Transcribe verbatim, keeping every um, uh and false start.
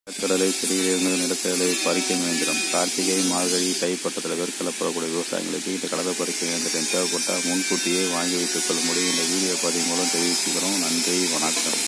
நிலக்கடலை செடியிலிருந்து நிலக்கடலை பறிக்கும் இயந்திரம். கார்த்திகை மார்கழி தைப்பட்டத்தில் வேர்க்கலப்படக்கூடிய விவசாயிகளுக்கு இந்த கடலை பறிக்கும் இயந்திரம் தேவைப்பட்டால் முன்கூட்டியே வாங்கி வைத்துக் கொள்ளும்படி இந்த வீடியோ பதிவு மூலம் தெரிவிச்சுக்கிறோம். நன்றி, வணக்கம்.